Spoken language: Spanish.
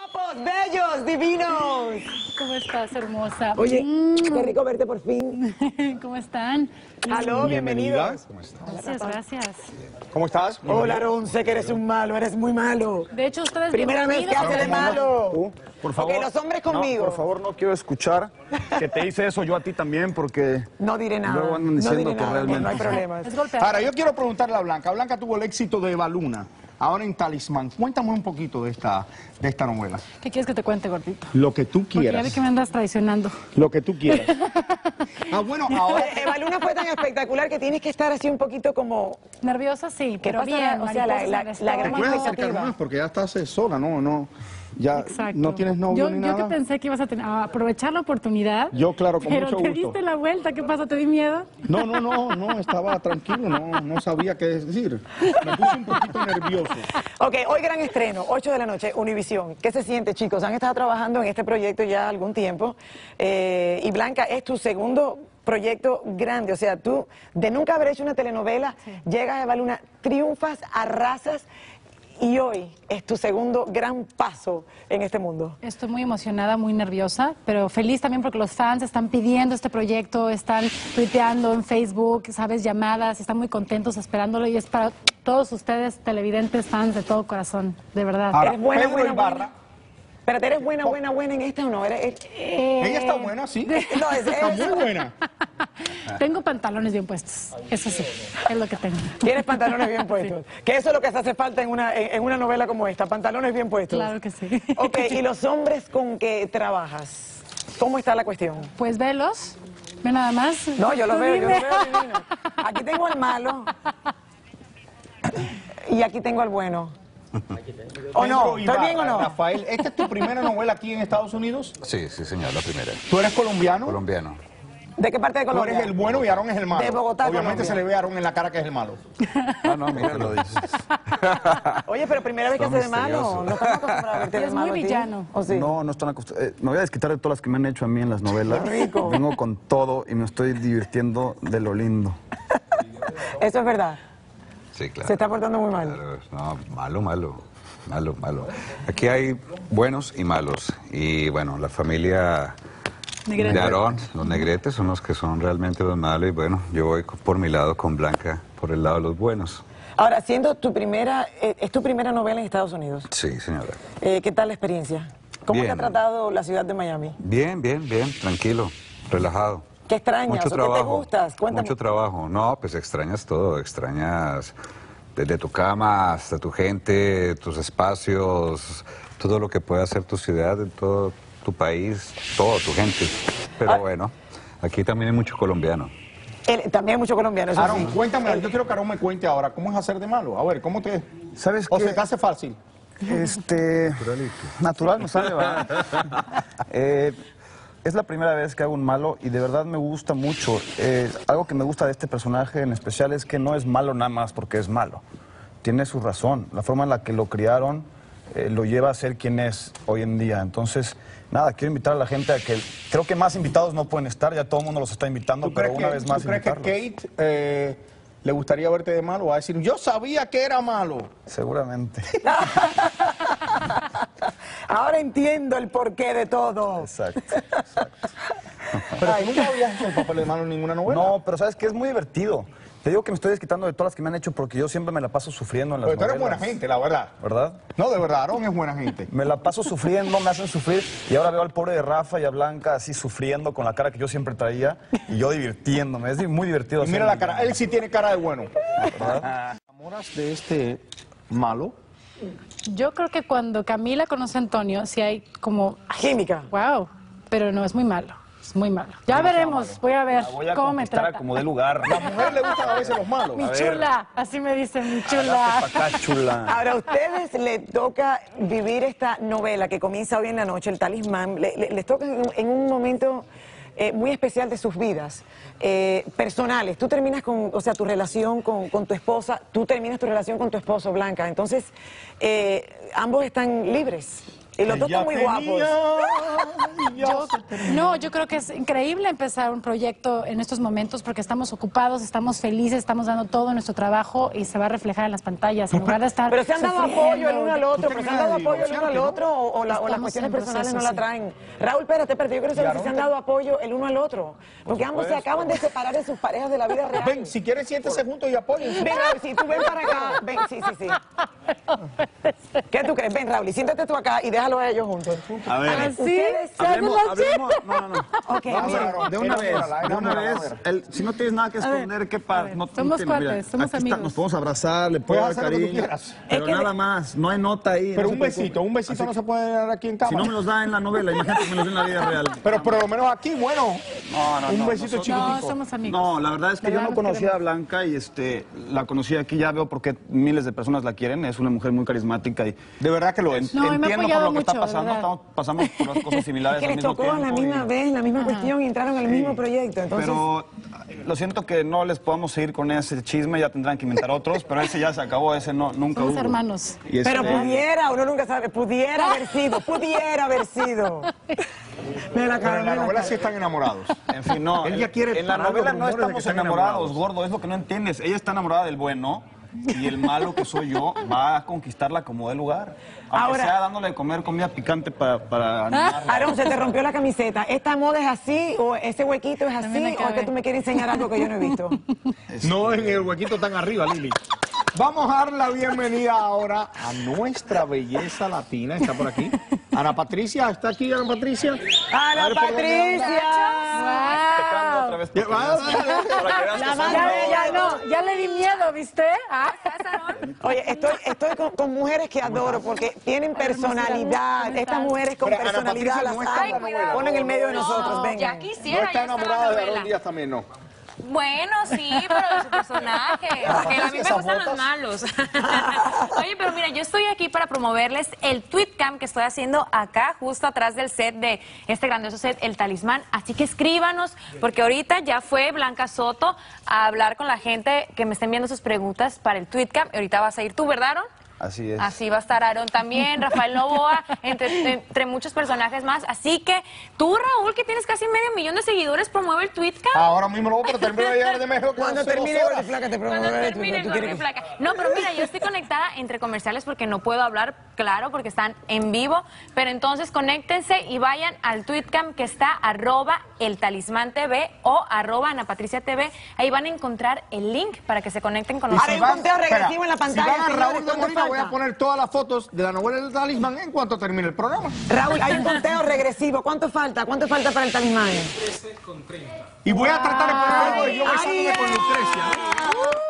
Guapos, bellos, divinos. ¿Cómo estás, hermosa? Oye, qué rico verte por fin. ¿Cómo están? Aló, bienvenidos. ¿Cómo estás? Gracias, gracias. ¿Cómo estás? Hola, Aaron, sé que eres un malo, eres muy malo. De hecho, ustedes Primera vez que haces de malo. Tú, por favor. Ok, los hombres conmigo. No, por favor, no quiero escuchar que te hice eso yo a ti también, porque... No diré nada. Luego andan No diciendo diré que nada, realmente... no hay problemas. Es golpeado. Ahora, yo quiero preguntarle a Blanca. Blanca tuvo el éxito de Evaluna, ahora en Talismán. Cuéntame un poquito de esta novela. ¿Qué quieres que te cuente, gordito? Lo que tú Porque ya quieras. vi que me andas traicionando. Lo que tú quieras. Bueno, ahora... Evaluna fue tan espectacular que tienes que estar así un poquito como... Nerviosa, sí, pero pasa? bien. O sea, la mariposas en el gran Te estómago. puedes acercar expectativa. más, porque ya estás sola, ¿no? Ya Exacto. no tienes novio yo, ni yo nada. que pensé que ibas a aprovechar la oportunidad. Yo, claro, con pero mucho te gusto. diste la vuelta. ¿Qué pasa? ¿Te di miedo? No, estaba tranquilo, no sabía qué decir. Me puse un poquito nervioso. Ok, hoy gran estreno, 8 de la noche, Univisión. ¿Qué se siente, chicos? Han estado trabajando en este proyecto ya algún tiempo. Y Blanca, es tu segundo proyecto grande. O sea, tú, de nunca haber hecho una telenovela, llegas a Evaluna, triunfas, arrasas. Y hoy es tu segundo gran paso en este mundo. Estoy muy emocionada, muy nerviosa, pero feliz también porque los fans están pidiendo este proyecto, están tuiteando en Facebook, sabes, llamadas, están muy contentos esperándolo y es para todos ustedes, televidentes, fans de todo corazón, de verdad. Ahora, ¿Eres buena, Pedro buena, Ibarra. buena? Espérate, ¿eres buena en esta o no? Ella está buena, sí. No, Está muy buena. Tengo pantalones bien puestos, eso sí, es lo que tengo. Tienes pantalones bien puestos. Que eso es lo que hace falta en una novela como esta, pantalones bien puestos. Claro que sí. Ok, ¿y los hombres con que trabajas? ¿Cómo está la cuestión? Pues velos, ve nada más. No, yo lo Tú veo, dime. divino. Aquí tengo al malo. Y aquí tengo al bueno. ¿O no? Pedro ¿Estoy Ibarra, bien o no? Rafael, ¿esta es tu primera novela aquí en Estados Unidos? Sí, sí, señor, la primera. ¿Tú eres colombiano? Colombiano. ¿De qué parte de Tú Colombia? eres el bueno y Aarón es el malo. De Bogotá, Obviamente Colombia. se le ve a Aarón en la cara que es el malo. Ah, no, mira, lo dices. Oye, pero primera vez que Son hace de malo. misteriosos. No estamos acostumbrados a verte Y de es malo. muy a ti. villano. ¿O sí? No están acostumbrados. Me voy a desquitar de todas las que me han hecho a mí en las novelas. Qué rico. Vengo con todo y me estoy divirtiendo de lo lindo. Eso es verdad. Sí, claro. Se está portando muy mal. Claro, no, malo. Aquí hay buenos y malos. Y bueno, la familia Negrete. de Aarón, los negretes, son los que son realmente los malos. Y bueno, yo voy por mi lado con Blanca, por el lado de los buenos. Ahora, siendo tu primera, es tu primera novela en Estados Unidos. Sí, señora. ¿Qué tal la experiencia? ¿Cómo te ha Bien. tratado la ciudad de Miami? Bien, tranquilo, relajado. ¿Qué extrañas? Mucho ¿O qué te trabajo. gustas? Cuéntame. Mucho trabajo. No, pues extrañas todo. Extrañas desde tu cama hasta tu gente, tus espacios, todo lo que puede hacer tu ciudad, todo tu país, todo tu gente. Pero bueno, aquí también hay mucho colombiano. También hay mucho colombiano, eso Aarón, sí. cuéntame, yo quiero que Aarón me cuente ahora cómo es hacer de malo. A ver, ¿cómo te...? ¿Sabes ¿O qué? se te hace fácil? Natural me sale, ¿verdad? Es la primera vez que hago un malo y de verdad me gusta mucho. Algo que me gusta de este personaje en especial es que no es malo nada más porque es malo. Tiene su razón. La forma en la que lo criaron lo lleva a ser quien es hoy en día. Entonces, nada, quiero invitar a la gente a que... Creo que más invitados no pueden estar, ya todo el mundo los está invitando, ¿Tú pero crees, una que, vez más ¿tú crees que invitarlos. Kate le gustaría verte de malo? Va a decir, yo sabía que era malo. Seguramente. Ahora entiendo el porqué de todo. Exacto. Pero tú nunca habías hecho el papel de malo en ninguna novela. No, pero sabes que es muy divertido. Te digo que me estoy desquitando de todas las que me han hecho porque yo siempre me la paso sufriendo en las Pero tú eres novelas. buena gente, la verdad. ¿Verdad? No, de verdad, Aarón es buena gente. Me la paso sufriendo, me hacen sufrir y ahora veo al pobre de Rafa y a Blanca así sufriendo con la cara que yo siempre traía y yo divirtiéndome. Es muy divertido. Y mira hacerlo. la cara, él sí tiene cara de bueno. ¿Verdad? ¿Enamoras de este malo? Yo creo que cuando Camila conoce a Antonio, sí hay como... Química. Wow, pero no, es muy malo. Es muy malo. Ya veremos, voy a ver La voy a cómo me conquistar a trata. como de lugar. A la mujer le gustan a veces los malos. Mi A ver. chula, así me dicen, mi chula. Date pa' acá, chula. Ahora, a ustedes les toca vivir esta novela que comienza hoy en la noche, El Talismán. Les toca en un momento muy especial de sus vidas personales. Tú terminas con, o sea, tu relación con tu esposa, tú terminas tu relación con tu esposo, Blanca. Entonces, ambos están libres. Y los dos están muy guapos. Yo creo que es increíble empezar un proyecto en estos momentos porque estamos ocupados, estamos felices, estamos dando todo nuestro trabajo y se va a reflejar en las pantallas en lugar de estar. Pero se han dado sufriendo. apoyo el uno al otro, pero se han dado Usted apoyo el uno al otro o las Estamos cuestiones en personales no proceso, la sí. traen. Raúl, espérate, yo quiero saber si se han dado apoyo el uno al otro. Porque ambos se acaban de separar de sus parejas de la vida real. Ven, si quieren, siéntese juntos y apoyen. Ven, Raúl, si tú ven para acá, ven, sí. ¿Qué tú crees? Ven, Raúl, y siéntate tú acá y déjalo a ellos juntos. A ver, Ustedes hablemos, no. Ok, De una vez, si no tienes nada que esconder, ¿qué pasa? Somos cuates, somos aquí amigos. nos podemos abrazar, le puedo Puedes dar hacer lo que tú cariño, quieras. pero nada más, no hay nota ahí. Pero no un se preocupe. besito no se puede dar aquí en Si no cámara. me los da en la novela, imagínate que me los da en la vida real. Pero por lo menos aquí, bueno, No, un besito nosotros- chiquitico. No, somos amigos. No, la verdad es que De yo verdad no nos conocía a queremos. Blanca y la conocí aquí, ya veo por qué miles de personas la quieren, es una mujer muy carismática y De verdad que lo es. No, y me ha entiendo por apoyado lo que está mucho, de pasando, verdad. pasamos por las cosas similares que al les mismo tocó a la tiempo misma y- vez, la misma cuestión y entraron al mismo proyecto. Entonces, Pero lo siento que no les podamos seguir con ese chisme, ya tendrán que inventar otros, pero ese ya se acabó, ese no, nunca Somos hubo. hermanos. Y pero pudiera, uno nunca sabe, pudiera haber sido. Me la Pero en la cara, novela sí están enamorados. En fin, no. Él ya quiere en la parar los novela no rumores de que estamos están enamorados, enamorados. gordo, es lo que no entiendes. Ella está enamorada del bueno y el malo que soy yo va a conquistarla como de lugar. Aunque Ahora- sea dándole de comer comida picante para animarla. Aarón, se te rompió la camiseta. ¿Esta moda es así o ese huequito es También así me o es que cabe. tú me quieres enseñar algo que yo no he visto? No en el huequito tan arriba, Lili. Vamos a dar la bienvenida ahora a nuestra belleza latina. Está por aquí. Ana Patricia, ¿está aquí Ana Patricia? ¡Ana A ver, ¿por dónde Patricia! Pecando otra vez porque Va, veas dale, que- para que veas que La soy mano, yo. ya le di miedo, ¿viste? Ah. Oye, estoy con mujeres que adoro porque tienen personalidad. Estas mujeres con Pero Ana personalidad Patricia las no está en la amo. novela. Ponen en el medio de nosotros, venga. Ya No quisiera, está ya está enamorada la de Aarón novela. Díaz también, ¿no? Bueno, sí, pero de su personaje. Porque a mí me gustan los malos. Oye, pero mira, yo estoy aquí para promoverles el Tweetcam que estoy haciendo acá, justo atrás del set de este grandioso set, El Talismán. Así que escríbanos, porque ahorita ya fue Blanca Soto a hablar con la gente que me estén viendo sus preguntas para el Tweetcam. Y ahorita vas a ir tú, ¿verdad, Aaron? Así es. Así va a estar Aarón también, Rafael Novoa, entre muchos personajes más. Así que tú, Raúl, que tienes casi 500,000 de seguidores, promueve el Tweetcam. Ahora mismo lo voy, pero termino de llegar de México. Cuando termine Gordo y Flaca te Cuando promoveré. termine el ¿Tú Gordo quieres y Flaca. No, pero mira, yo estoy conectada entre comerciales porque no puedo hablar, claro, porque están en vivo. Pero entonces conéctense y vayan al Tweetcam que está @eltalismantv o @AnaPatriciaTV. Ahí van a encontrar el link para que se conecten con Ahora nosotros. hay un conteo regresivo en la pantalla, Si van a señores, Raúl de ¿cuánto Molina, voy a falta? poner todas las fotos de la novela del Talismán en cuanto termine el programa. Raúl, hay un conteo regresivo. ¿Cuánto falta? ¿Cuánto falta para el talismán? Y voy a tratar de poner algo de yo besándome con Lucrecia.